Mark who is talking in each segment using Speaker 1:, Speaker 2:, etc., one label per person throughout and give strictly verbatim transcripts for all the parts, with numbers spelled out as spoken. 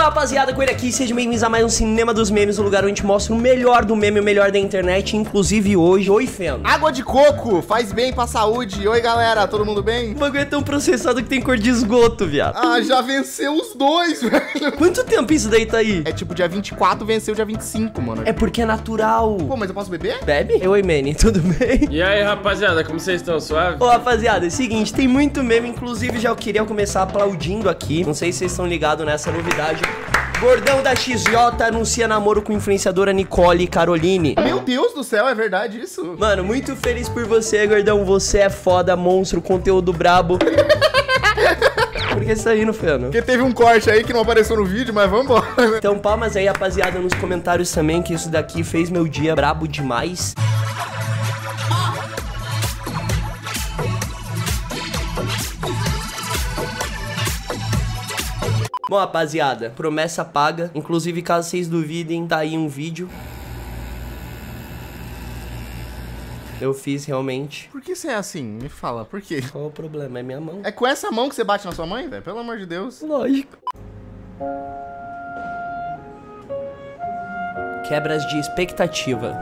Speaker 1: Rapaziada, com ele aqui, sejam bem-vindos a mais um Cinema dos Memes, o lugar onde a gente mostra o melhor do meme, o melhor da internet, inclusive hoje. Oi, Feno.
Speaker 2: Água de coco, faz bem pra saúde. Oi, galera, todo mundo bem?
Speaker 1: O bagulho é tão processado que tem cor de esgoto, viado.
Speaker 2: Ah, já venceu os dois, velho.
Speaker 1: Quanto tempo isso daí tá aí?
Speaker 2: É tipo, dia vinte e quatro venceu dia vinte e cinco, mano.
Speaker 1: É porque é natural.
Speaker 2: Pô, mas eu posso beber?
Speaker 1: Bebe? Oi, Manny, tudo bem?
Speaker 3: E aí, rapaziada, como vocês estão? Suave?
Speaker 1: Ô, rapaziada, é o seguinte, tem muito meme, inclusive já eu queria começar aplaudindo aqui. Não sei se vocês estão ligados nessa novidade. Gordão da X J anuncia namoro com influenciadora Nicole Caroline.
Speaker 2: Meu Deus do céu, é verdade isso?
Speaker 1: Mano, muito feliz por você, gordão. Você é foda, monstro, conteúdo brabo. Por que você tá indo, Feno?
Speaker 2: Porque teve um corte aí que não apareceu no vídeo, mas vambora.
Speaker 1: Então palmas aí, rapaziada, nos comentários também, que isso daqui fez meu dia brabo demais. Bom, rapaziada, promessa paga. Inclusive, caso vocês duvidem, tá aí um vídeo. Eu fiz realmente.
Speaker 2: Por que você é assim? Me fala, por quê?
Speaker 1: Qual o problema? É minha mão.
Speaker 2: É com essa mão que você bate na sua mãe, velho? Pelo amor de Deus.
Speaker 1: Lógico. Quebras de expectativa.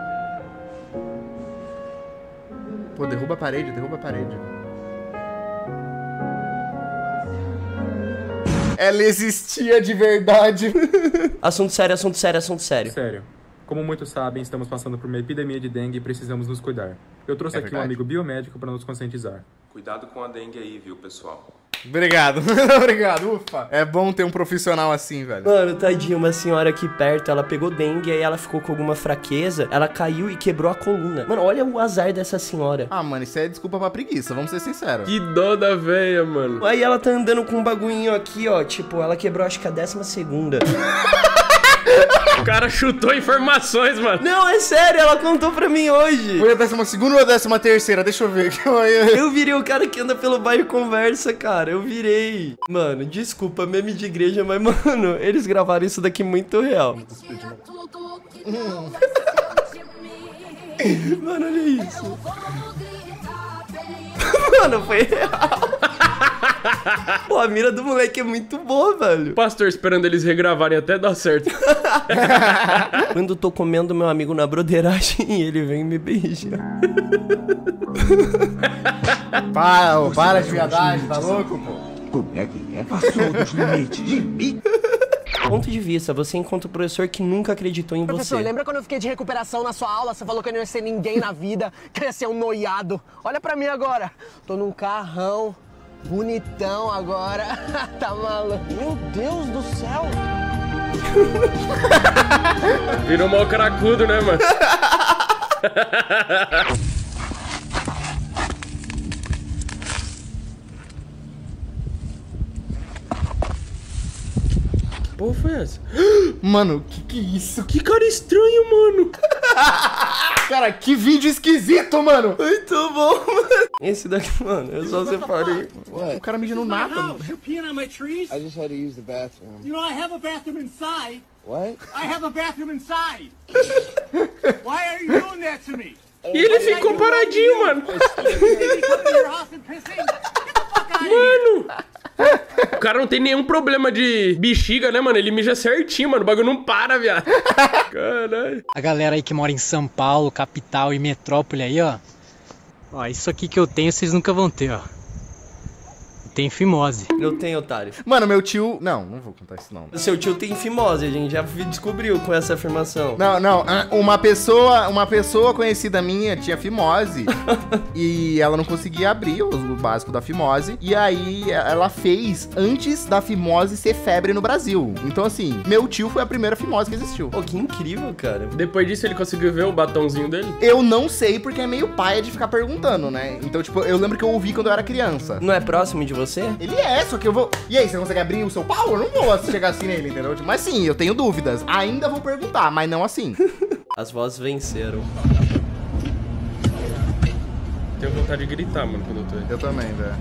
Speaker 2: Pô, derruba a parede, derruba a parede. Ela existia de verdade.
Speaker 1: Assunto sério, assunto sério, assunto sério.
Speaker 4: Sério. Como muitos sabem, estamos passando por uma epidemia de dengue e precisamos nos cuidar. Eu trouxe
Speaker 2: É
Speaker 4: aqui
Speaker 2: verdade.
Speaker 4: um amigo biomédico para nos conscientizar.
Speaker 5: Cuidado com a dengue aí, viu, pessoal?
Speaker 2: Obrigado, obrigado, ufa. É bom ter um profissional assim, velho.
Speaker 1: Mano, tadinha, uma senhora aqui perto, ela pegou dengue, aí ela ficou com alguma fraqueza, ela caiu e quebrou a coluna. Mano, olha o azar dessa senhora.
Speaker 2: Ah, mano, isso é desculpa pra preguiça, vamos ser sinceros.
Speaker 3: Que dó da véia, mano.
Speaker 1: Aí ela tá andando com um bagulhinho aqui, ó, tipo, ela quebrou acho que a décima segunda.
Speaker 3: O cara chutou informações, mano.
Speaker 1: Não, é sério, ela contou pra mim hoje.
Speaker 2: Foi a décima segunda ou a décima terceira? Deixa eu ver.
Speaker 1: Eu virei o cara que anda pelo bairro e conversa, cara. Eu virei. Mano, desculpa, meme de igreja, mas, mano, eles gravaram isso daqui muito real. Mano, olha isso. Mano, foi real. Pô, a mira do moleque é muito boa, velho.
Speaker 3: Pastor esperando eles regravarem até dar certo.
Speaker 1: Quando eu tô comendo meu amigo na broderagem, ele vem e me beija.
Speaker 2: Para, ô, para de viadagem, tá louco, pô?
Speaker 6: Como é que é? Passou dos limites de mim.
Speaker 1: Ponto de vista, você encontra o professor que nunca acreditou em
Speaker 7: Professor,
Speaker 1: você.
Speaker 7: lembra quando eu fiquei de recuperação na sua aula? Você falou que eu não ia ser ninguém na vida, que eu ia ser um noiado. Olha pra mim agora. Tô num carrão, bonitão agora. Tá maluco? Meu Deus do céu.
Speaker 3: Virou mal cracudo, né, mano? Que porra foi essa?
Speaker 2: Mano, que que é isso?
Speaker 3: Que cara estranho, mano.
Speaker 2: Cara, que vídeo esquisito, mano.
Speaker 1: Muito bom, mano. Esse daqui, mano, eu só separei.
Speaker 2: O cara mija no nada.
Speaker 8: You're peeing on my trees?
Speaker 6: I just had to use the bathroom.
Speaker 8: You know, I have a bathroom inside.
Speaker 6: What?
Speaker 8: I have a bathroom inside. Why are you doing that to me?
Speaker 3: E ele ficou paradinho, mano.
Speaker 8: You come to your house and pissing? Get the fuck out of here.
Speaker 3: Mano. O cara não tem nenhum problema de bexiga, né, mano? Ele mija certinho, mano. O bagulho não para, viado. Caralho.
Speaker 9: A galera aí que mora em São Paulo, capital e metrópole aí, ó. Ó, isso aqui que eu tenho, vocês nunca vão ter, ó. Tem fimose.
Speaker 1: Eu tenho, otário.
Speaker 2: Mano, meu tio... Não, não vou contar isso, não.
Speaker 1: Seu tio tem fimose, a gente já descobriu com essa afirmação.
Speaker 2: Não, não, uma pessoa, uma pessoa conhecida minha tinha fimose e ela não conseguia abrir o, o básico da fimose. E aí ela fez antes da fimose ser febre no Brasil. Então assim, meu tio foi a primeira fimose que existiu.
Speaker 1: Pô, que incrível, cara.
Speaker 3: Depois disso, ele conseguiu ver o batonzinho dele?
Speaker 2: Eu não sei porque é meio paia de ficar perguntando, né? Então, tipo, eu lembro que eu ouvi quando eu era criança.
Speaker 1: Não é próximo de você?
Speaker 2: Ele é, só que eu vou... E aí, você consegue abrir o seu pau? Eu não vou chegar assim nele, entendeu? Mas sim, eu tenho dúvidas. Ainda vou perguntar, mas não assim.
Speaker 1: As vozes venceram.
Speaker 3: Tenho vontade de gritar, mano, quando eu tô aí.
Speaker 2: Eu também, velho.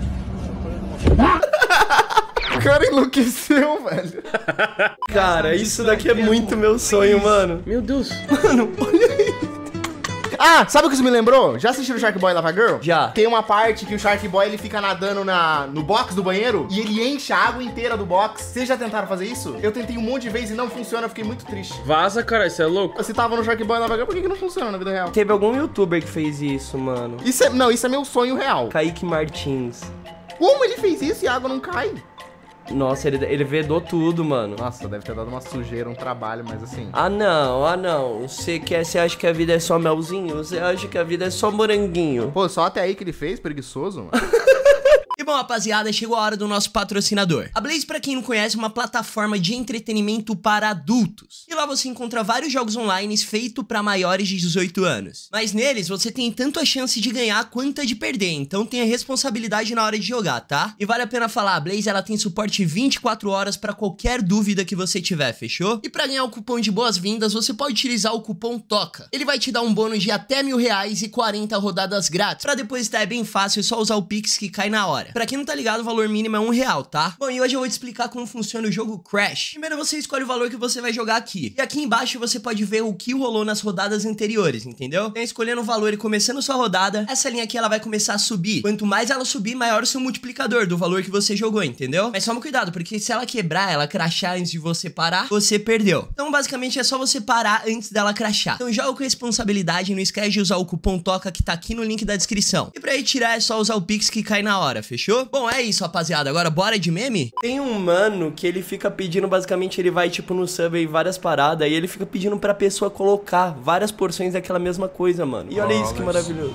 Speaker 2: O cara enlouqueceu, velho.
Speaker 1: Cara, isso daqui é muito meu sonho, mano.
Speaker 3: Meu Deus.
Speaker 1: Mano, olha aí.
Speaker 2: Ah, sabe o que isso me lembrou? Já assistiram o Shark Boy Lava Girl?
Speaker 1: Já.
Speaker 2: Tem uma parte que o Shark Boy ele fica nadando na, no box do banheiro e ele enche a água inteira do box. Vocês já tentaram fazer isso? Eu tentei um monte de vezes e não funciona, eu fiquei muito triste.
Speaker 3: Vaza, cara, isso é louco.
Speaker 2: Se tava no Shark Boy Lava Girl, por que, que não funciona na vida real?
Speaker 1: Teve algum youtuber que fez isso, mano.
Speaker 2: Isso é, não, isso é meu sonho real.
Speaker 1: Kaique Martins.
Speaker 2: Como ele fez isso e a água não cai?
Speaker 1: Nossa, ele, ele vedou tudo, mano.
Speaker 2: Nossa, deve ter dado uma sujeira, um trabalho, mas assim...
Speaker 1: Ah, não, ah, não. Você quer, você acha que a vida é só melzinho? Você acha que a vida é só moranguinho?
Speaker 2: Pô, só até aí que ele fez, preguiçoso, mano.
Speaker 1: E bom, rapaziada, chegou a hora do nosso patrocinador. A Blaze, pra quem não conhece, é uma plataforma de entretenimento para adultos. E lá você encontra vários jogos online feitos para maiores de dezoito anos. Mas neles, você tem tanto a chance de ganhar quanto a de perder, então tenha responsabilidade na hora de jogar, tá? E vale a pena falar, a Blaze, ela tem suporte vinte e quatro horas para qualquer dúvida que você tiver, fechou? E pra ganhar o cupom de boas-vindas, você pode utilizar o cupom TOCA. Ele vai te dar um bônus de até mil reais e quarenta rodadas grátis. Pra depositar é bem fácil, é só usar o Pix que cai na hora. Pra quem não tá ligado, o valor mínimo é um real, tá? Bom, e hoje eu vou te explicar como funciona o jogo Crash. Primeiro você escolhe o valor que você vai jogar aqui. E aqui embaixo você pode ver o que rolou nas rodadas anteriores, entendeu? Então, escolhendo o valor e começando sua rodada, essa linha aqui ela vai começar a subir. Quanto mais ela subir, maior o seu multiplicador do valor que você jogou, entendeu? Mas toma cuidado, porque se ela quebrar, ela crashar antes de você parar, você perdeu. Então, basicamente, é só você parar antes dela crashar. Então, joga com responsabilidade, não esquece de usar o cupom TOCA que tá aqui no link da descrição. E pra retirar é só usar o Pix que cai na hora, fechou? Bom, é isso, rapaziada. Agora bora de meme? Tem um mano que ele fica pedindo, basicamente, ele vai, tipo, no Subway, várias paradas, e ele fica pedindo pra pessoa colocar várias porções daquela mesma coisa, mano. E olha oh, isso que maravilhoso.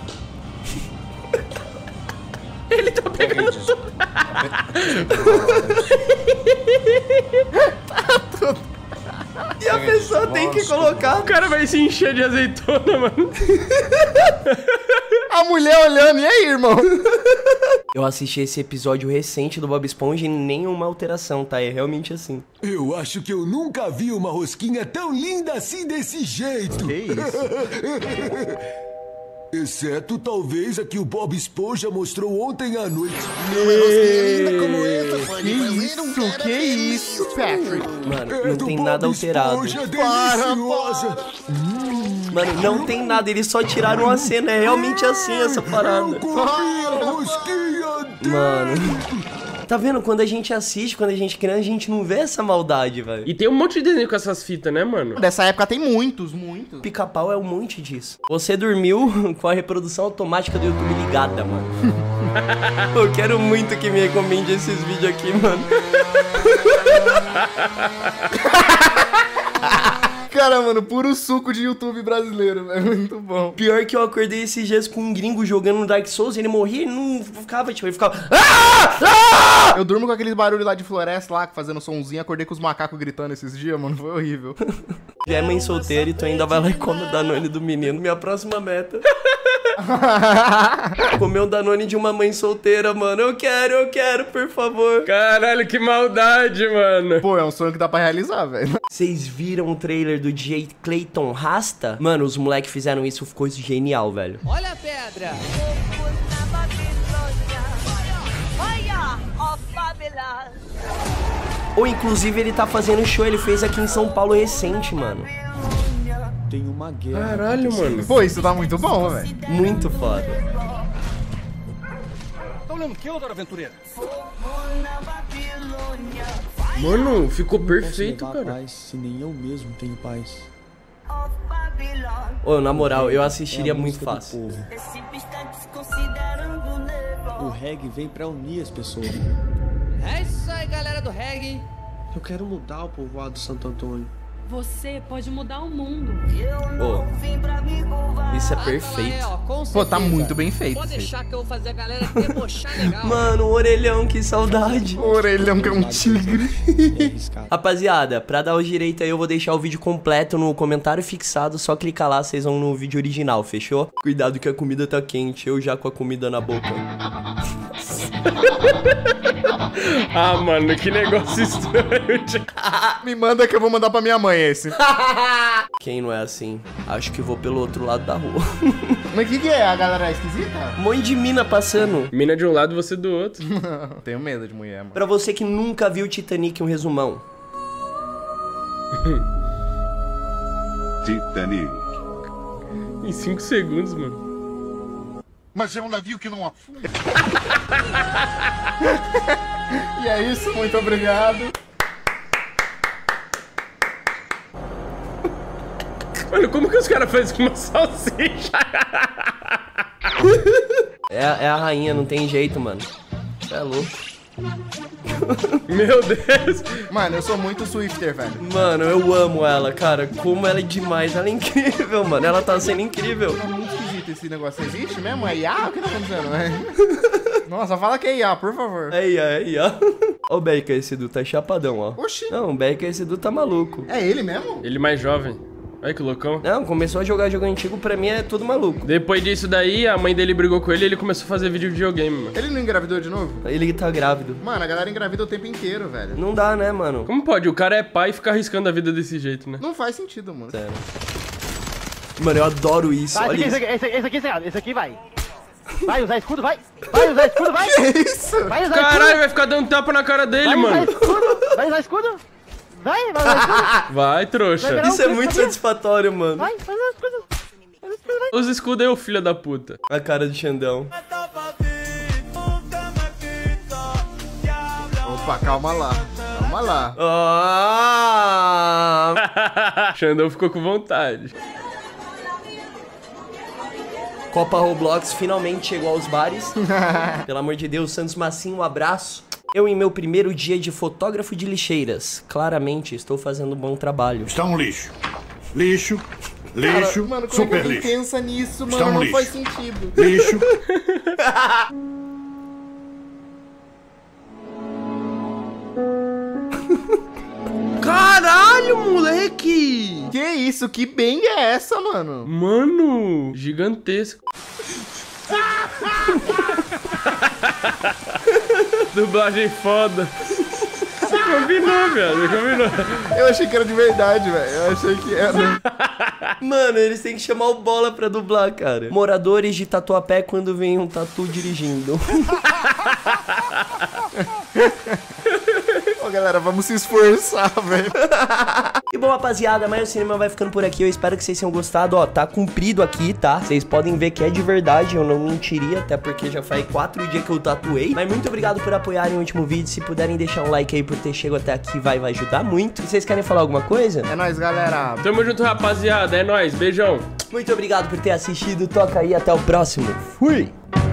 Speaker 1: Ele tá pegando tudo. Tá tudo. E a pessoa tem que colocar.
Speaker 3: O cara vai se encher de azeitona, mano.
Speaker 2: A mulher olhando, e aí, irmão?
Speaker 1: Eu assisti esse episódio recente do Bob Esponja e nenhuma alteração, tá? É realmente assim.
Speaker 6: Eu acho que eu nunca vi uma rosquinha tão linda assim desse jeito.
Speaker 2: Que isso?
Speaker 6: Exceto talvez a que o Bob Esponja mostrou ontem à noite.
Speaker 2: Uma rosquinha linda como essa, pode fazer um cara. Que isso, Patrick?
Speaker 1: Mano, não tem nada alterado.
Speaker 6: Para,
Speaker 1: Mano, não tem nada, eles só tiraram a cena, é realmente assim essa parada. Mano, tá vendo? Quando a gente assiste, quando a gente criança, a gente não vê essa maldade, velho.
Speaker 3: E tem um monte de desenho com essas fitas, né, mano?
Speaker 2: Dessa época tem muitos, muitos.
Speaker 1: Pica-pau é um monte disso. Você dormiu com a reprodução automática do YouTube ligada, mano. Eu quero muito que me recomende esses vídeos aqui, mano.
Speaker 2: Cara, mano, puro suco de YouTube brasileiro, velho. Muito bom.
Speaker 1: Pior que eu acordei esses dias com um gringo jogando no Dark Souls, ele morria e não ficava, tipo, ele ficava... Ah! Ah!
Speaker 2: Eu durmo com aqueles barulhos lá de floresta lá, fazendo somzinho, acordei com os macacos gritando esses dias, mano, foi horrível.
Speaker 1: Já é mãe solteira e tu ainda vai lá e come o Danone do menino. Minha próxima meta. Comer o Danone de uma mãe solteira, mano. Eu quero, eu quero, por favor.
Speaker 3: Caralho, que maldade, mano.
Speaker 2: Pô, é um sonho que dá pra realizar, velho.
Speaker 1: Vocês viram o trailer do D J Clayton Rasta? Mano, os moleques fizeram isso, ficou genial, velho.
Speaker 7: Olha a pedra.
Speaker 1: Ou inclusive ele tá fazendo show, ele fez aqui em São Paulo recente, mano.
Speaker 6: Tem uma guerra.
Speaker 3: Caralho, mano.
Speaker 2: Pô, isso tá muito bom, velho.
Speaker 1: Muito foda.
Speaker 8: Tá olhando o que, doutor aventureira?
Speaker 3: Mano, ficou perfeito, cara.
Speaker 6: Paz, se nem eu mesmo tenho paz.
Speaker 1: Ô, na moral, eu assistiria muito fácil.
Speaker 6: O reggae vem pra unir as pessoas.
Speaker 7: É isso aí, galera do reggae.
Speaker 10: Eu quero mudar o povoado do Santo Antônio.
Speaker 11: Você pode mudar o mundo.
Speaker 1: Pô, isso é perfeito.
Speaker 2: Pô, tá muito bem feito.
Speaker 7: Pode deixar que eu vou fazer a galera debochar legal.
Speaker 1: Mano, o orelhão, que saudade.
Speaker 2: O orelhão que é um tigre.
Speaker 1: Rapaziada, pra dar o direito aí, eu vou deixar o vídeo completo no comentário fixado. Só clicar lá, vocês vão no vídeo original, fechou? Cuidado que a comida tá quente, eu já com a comida na boca.
Speaker 3: Ah, mano, que negócio estranho.
Speaker 2: Me manda que eu vou mandar pra minha mãe esse.
Speaker 1: Quem não é assim? Acho que vou pelo outro lado da rua.
Speaker 2: Mas o que, que é? A galera é esquisita?
Speaker 1: Um monte de mina passando.
Speaker 3: Mina de um lado e você do outro.
Speaker 2: Tenho medo de mulher, mano.
Speaker 1: Pra você que nunca viu Titanic, um resumão.
Speaker 5: Titanic.
Speaker 3: Em cinco segundos, mano.
Speaker 6: Mas é um navio que não afunda.
Speaker 2: E é isso, muito obrigado.
Speaker 3: Mano, como que os caras fazem com uma salsicha?
Speaker 1: É, é a rainha, não tem jeito, mano. Você é louco.
Speaker 3: Meu Deus.
Speaker 2: Mano, eu sou muito Swifter, velho.
Speaker 1: Mano, eu amo ela, cara. Como ela é demais. Ela é incrível, mano. Ela tá sendo incrível.
Speaker 2: É muito esquisito esse negócio. Existe mesmo? É I A? O que tá acontecendo, né? Nossa, fala que é I A, por favor.
Speaker 1: É I A, é I A. Ó o Beca, esse Edu tá chapadão, ó.
Speaker 2: Oxi.
Speaker 1: Não, o Beca, esse Edu tá maluco.
Speaker 2: É ele mesmo?
Speaker 3: Ele mais jovem. Olha que loucão.
Speaker 1: Não, começou a jogar jogo antigo, pra mim é tudo maluco.
Speaker 3: Depois disso daí, a mãe dele brigou com ele e ele começou a fazer vídeo de videogame, mano.
Speaker 2: Ele não engravidou de novo?
Speaker 1: Ele tá grávido.
Speaker 2: Mano, a galera engravida o tempo inteiro, velho.
Speaker 1: Não dá, né, mano?
Speaker 3: Como pode? O cara é pai e fica arriscando a vida desse jeito, né?
Speaker 2: Não faz sentido, mano.
Speaker 1: Sério. Mano, eu adoro isso.
Speaker 7: Vai,
Speaker 1: Olha
Speaker 7: esse,
Speaker 1: isso.
Speaker 7: aqui, esse, esse aqui, esse aqui, esse aqui vai. Vai usar escudo, vai. Vai usar escudo, vai.
Speaker 2: Que isso?
Speaker 7: Vai usar
Speaker 3: Caralho,
Speaker 7: escudo.
Speaker 3: vai ficar dando tapa na cara dele,
Speaker 7: Vai
Speaker 3: mano.
Speaker 7: usar escudo. Vai usar escudo. Vai, vai usar escudo.
Speaker 3: Vai, trouxa.
Speaker 7: Vai
Speaker 1: Isso é muito satisfatório, mano.
Speaker 7: Vai, vai usar escudo. Vai usar escudo, vai.
Speaker 3: Os escudos aí, ô filho da puta.
Speaker 1: A cara do Xandão.
Speaker 2: Opa, calma lá. Calma lá.
Speaker 1: Ah!
Speaker 3: Xandão ficou com vontade.
Speaker 1: Copa Roblox finalmente chegou aos bares. Pelo amor de Deus, Santos Massinho, um abraço. Eu em meu primeiro dia de fotógrafo de lixeiras. Claramente estou fazendo um bom trabalho.
Speaker 6: Está um lixo. Lixo. Lixo.
Speaker 2: Cara, mano, como
Speaker 6: super
Speaker 2: é que alguém
Speaker 6: lixo.
Speaker 2: pensa nisso, mano?
Speaker 6: Está um
Speaker 2: Não
Speaker 6: lixo.
Speaker 2: faz sentido.
Speaker 6: Lixo.
Speaker 1: Caralho, moleque!
Speaker 2: Que isso? Que bang é essa, mano?
Speaker 3: Mano, gigantesco. Dublagem foda. Você combinou, velho. Você combinou.
Speaker 2: Eu achei que era de verdade, velho. Eu achei que era.
Speaker 1: Mano, eles têm que chamar o Bola pra dublar, cara. Moradores de Tatuapé quando vem um tatu dirigindo.
Speaker 2: Ô, galera, vamos se esforçar, velho.
Speaker 1: E bom, rapaziada, mas o cinema vai ficando por aqui. Eu espero que vocês tenham gostado. Ó, tá cumprido aqui, tá? Vocês podem ver que é de verdade. Eu não mentiria, até porque já faz quatro dias que eu tatuei. Mas muito obrigado por apoiarem o último vídeo. Se puderem deixar um like aí por ter chegado até aqui, vai, vai ajudar muito. E vocês querem falar alguma coisa?
Speaker 2: É nóis, galera.
Speaker 3: Tamo junto, rapaziada. É nóis. Beijão.
Speaker 1: Muito obrigado por ter assistido. Toca aí, até o próximo. Fui!